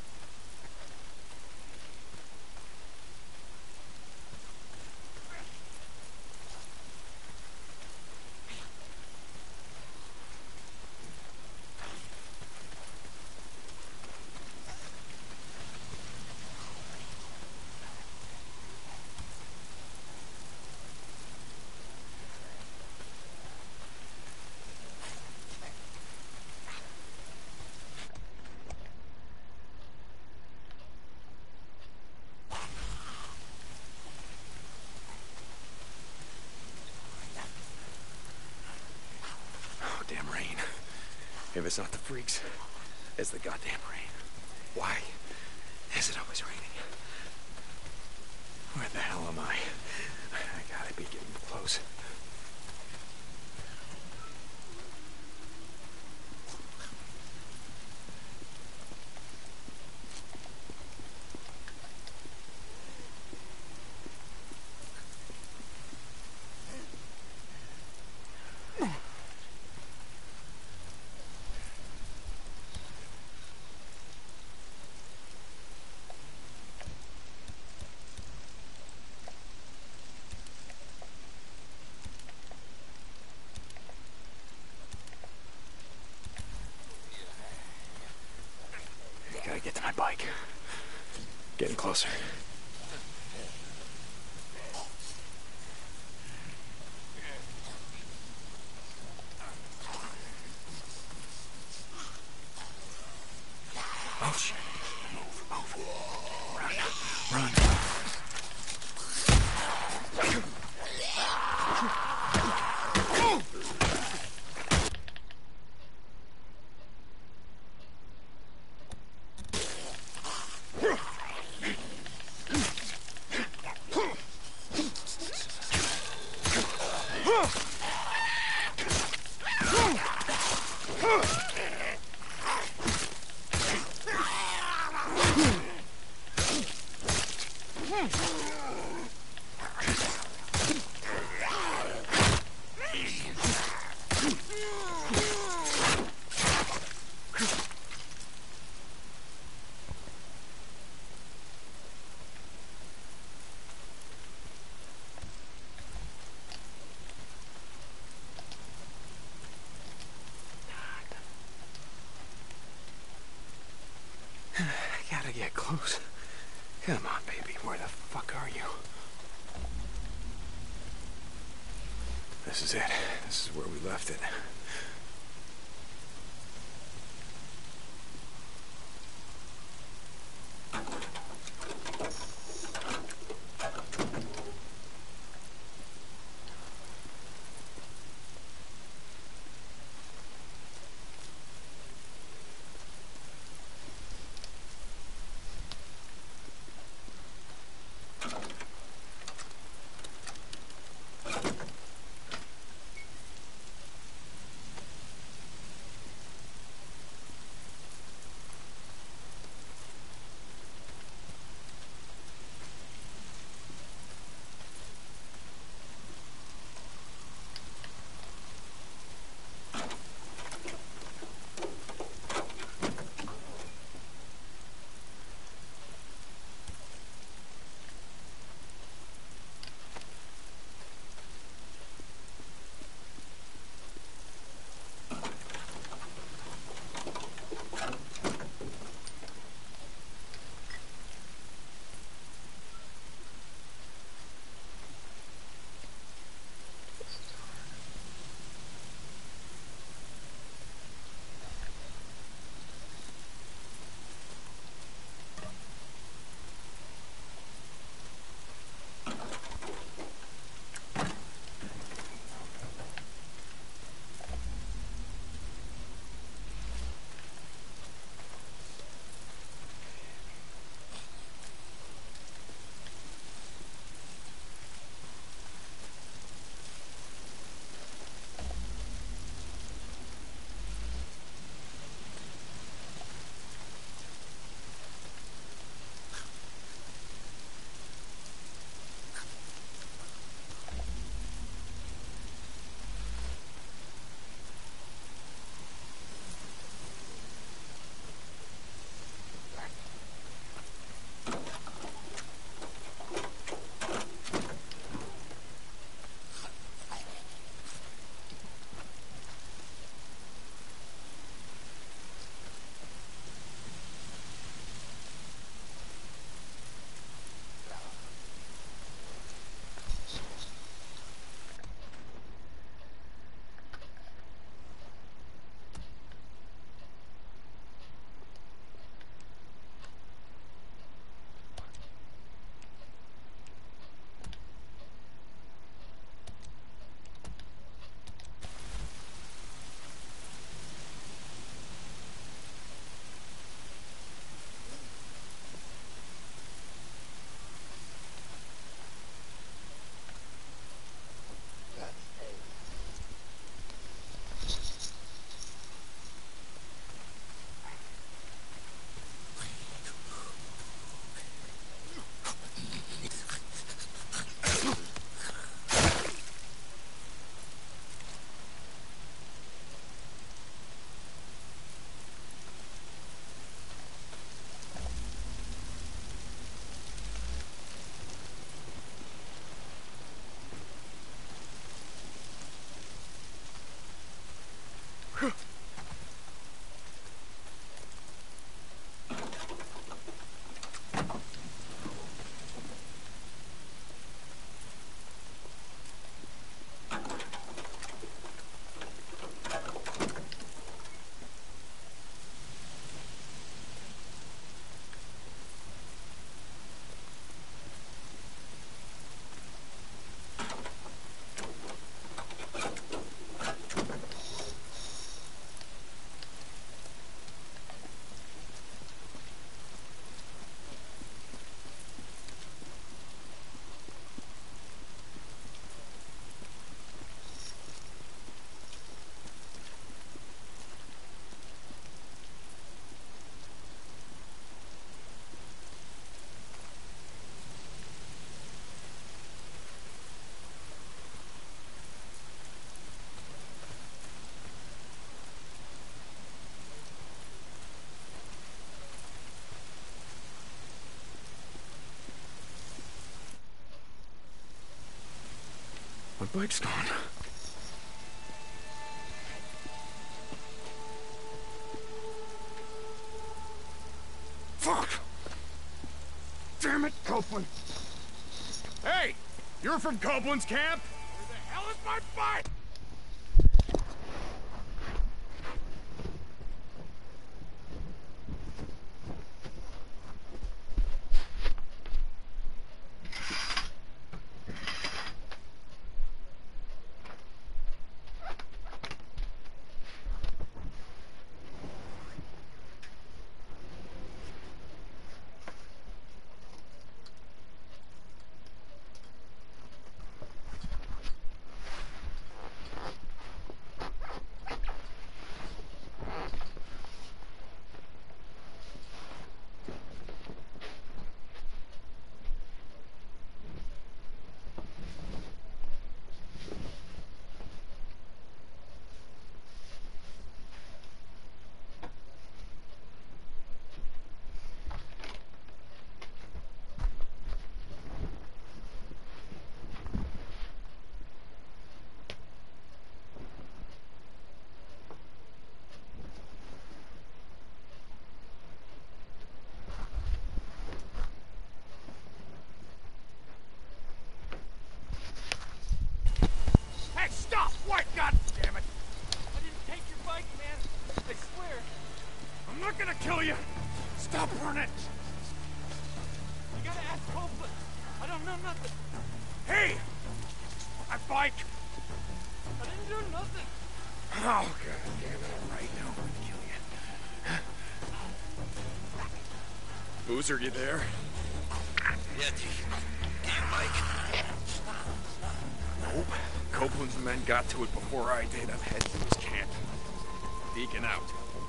Speaker 2: Damn rain. If it's not the freaks, it's the goddamn rain. Why is it always raining? Where the hell am I? I gotta be getting close. Gotta get to my bike. Getting closer. Oh shit. Move. Run. Gotta get close. Come on, baby. Where the fuck are you? This is it. This is where we left it. My bike's gone.
Speaker 6: Fuck! Damn it, Copeland! Hey! You're from Copeland's camp? Where the hell is my bike? Hey, stop! What? God damn it!
Speaker 7: I didn't take your bike, man. I swear.
Speaker 6: I'm not gonna kill you! Stop running!
Speaker 7: You gotta ask Copeland. I don't know nothing.
Speaker 6: Hey! My bike!
Speaker 7: I didn't do nothing.
Speaker 6: Oh, God damn it. All right, now I'm gonna kill you. Boozer, you there?
Speaker 5: Yeah, get your bike.
Speaker 6: Nope. Copeland's men got to it before I did. I'm heading to his camp. Deacon out.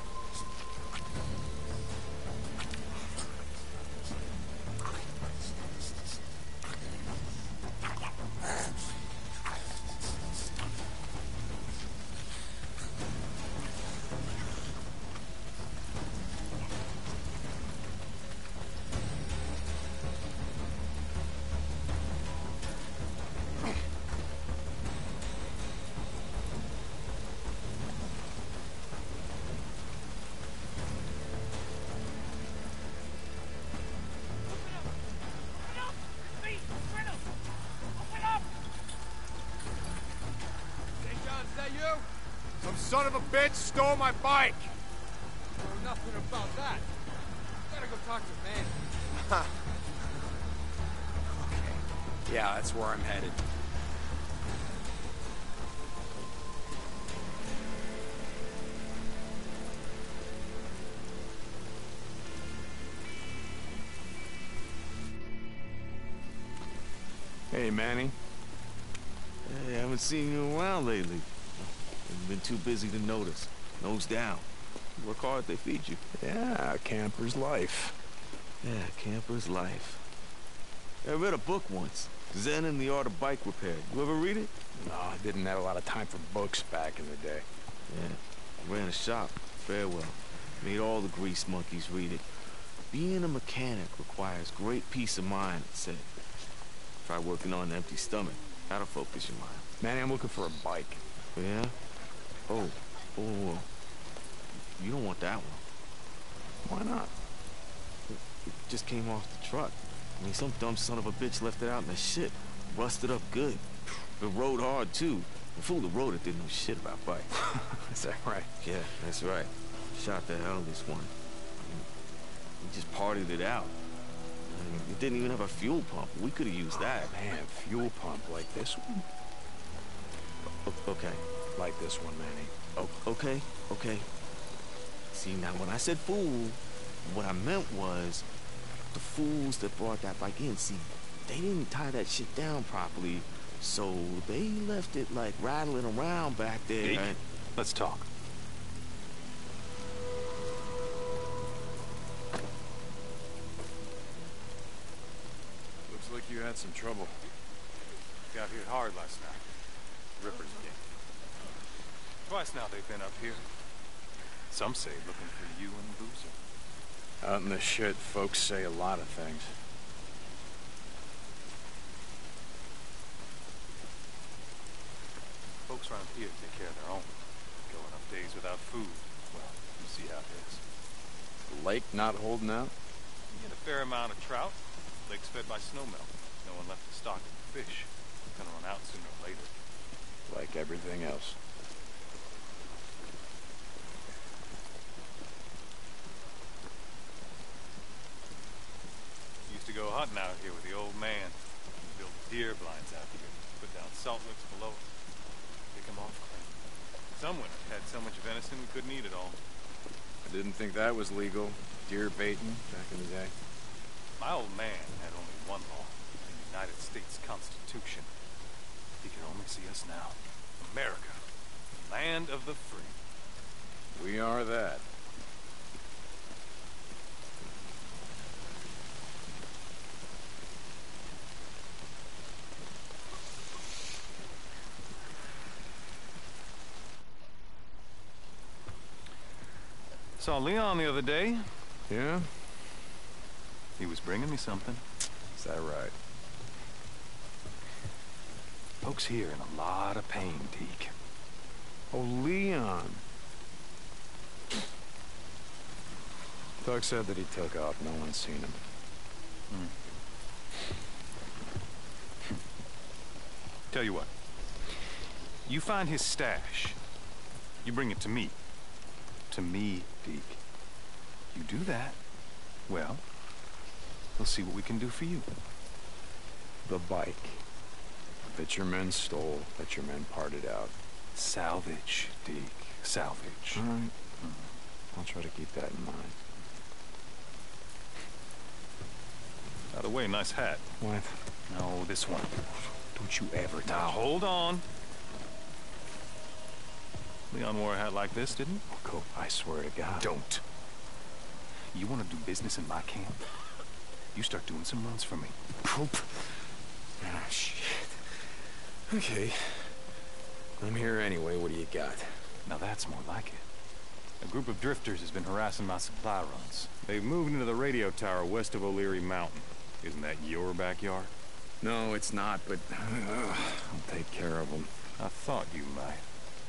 Speaker 6: Some son of a bitch stole my bike!
Speaker 7: Know nothing about that. Gotta go talk to Manny.
Speaker 6: Okay. Yeah, that's where I'm headed.
Speaker 2: Hey, Manny.
Speaker 9: Hey, I haven't seen you around lately. I've been too busy to notice. Nose down. You work hard, they feed you.
Speaker 2: Yeah, camper's life.
Speaker 9: Yeah, camper's life. I read a book once. Zen and the Art of Bike Repair. You ever read it?
Speaker 2: No, I didn't have a lot of time for books back in the day.
Speaker 9: Yeah. Ran a shop. Farewell. Made all the grease monkeys read it. Being a mechanic requires great peace of mind, it said. Try working on an empty stomach. That'll focus your mind.
Speaker 2: Manny, I'm looking for a bike.
Speaker 9: Yeah? Oh. You don't want that one.
Speaker 2: Why not?
Speaker 9: It just came off the truck. I mean, some dumb son of a bitch left it out in the shit. Rusted up good. It rode hard, too. The fool that rode it didn't know shit about bikes.
Speaker 2: Is that right?
Speaker 9: Yeah, that's right. Shot the hell this one. He just partied it out. I mean, it didn't even have a fuel pump. We could have used that.
Speaker 2: Man, fuel pump like this one?
Speaker 9: Okay.
Speaker 2: Like this one, Manny.
Speaker 9: Oh, okay. See, now when I said fool, what I meant was the fools that brought that bike in. See, they didn't tie that shit down properly, so they left it like rattling around back there.
Speaker 2: Deke, let's talk.
Speaker 6: Looks like you had some trouble. Got hit hard last night. Rippers came. Twice now they've been up here. Some say looking for you and Boozer.
Speaker 2: Out in the shit, folks say a lot of things.
Speaker 6: folks around here take care of their own. Go enough days without food. Well, you see how it is.
Speaker 2: The lake not holding out?
Speaker 6: You get a fair amount of trout. Lake's fed by snowmelt. No one left to stock it with fish. It's gonna run out sooner or later.
Speaker 2: Like everything else.
Speaker 6: Used to go hunting out here with the old man. Build deer blinds out here. Put down salt licks below it. Pick them off clean. Some winters had so much venison we couldn't eat it all.
Speaker 2: I didn't think that was legal. Deer baiting back in the day.
Speaker 6: My old man had only one law. The United States Constitution. He could only see us now. America. Land of the free.
Speaker 2: We are that.
Speaker 6: Saw Leon the other day.
Speaker 2: Yeah?
Speaker 6: He was bringing me something.
Speaker 2: Is that right?
Speaker 6: Folks here in a lot of pain, Deke.
Speaker 2: Oh, Leon. Doug said that he took off. No one's seen him.
Speaker 6: Tell you what. You find his stash. You bring it to me. To me, Deke. You do that, well, we'll see what we can do for you.
Speaker 2: The bike that your men stole, that your men parted out.
Speaker 6: Salvage, Deke. Salvage.
Speaker 2: All right. I'll try to keep that in mind.
Speaker 6: By the way, nice hat.
Speaker 2: What?
Speaker 6: No, this one. Don't you ever touch
Speaker 2: Now,
Speaker 6: it. Hold on. Leon wore a hat like this, didn't he?
Speaker 2: Oh, Cope, I swear to God.
Speaker 6: Don't. You want to do business in my camp? You start doing some runs for me.
Speaker 2: Cope. Ah, shit. Okay. I'm here anyway. What do you got?
Speaker 6: Now that's more like it. A group of drifters has been harassing my supply runs. They've moved into the radio tower west of O'Leary Mountain. Isn't that your backyard?
Speaker 2: No, it's not, but I'll take care of them.
Speaker 6: I thought you might.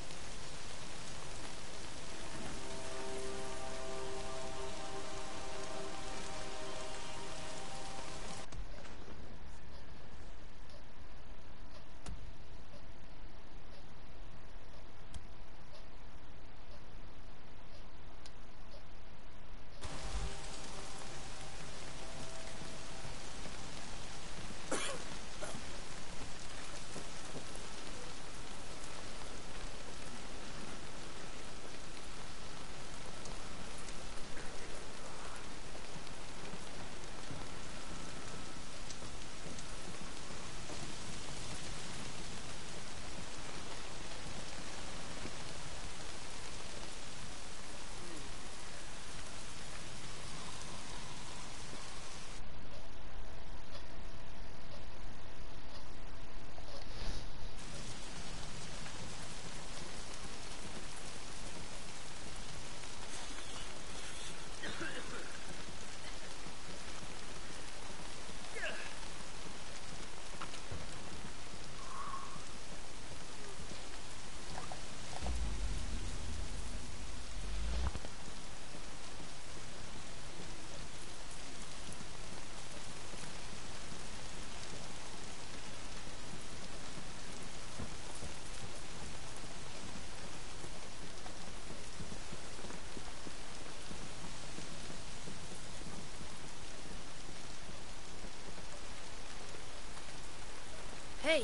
Speaker 8: Hey.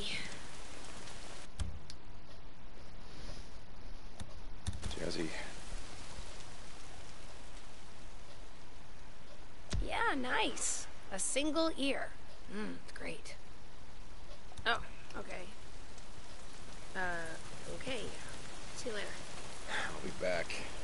Speaker 2: Jazzy.
Speaker 8: Yeah, nice. A single ear. Great. Oh, okay. Okay. See you later.
Speaker 2: I'll be back.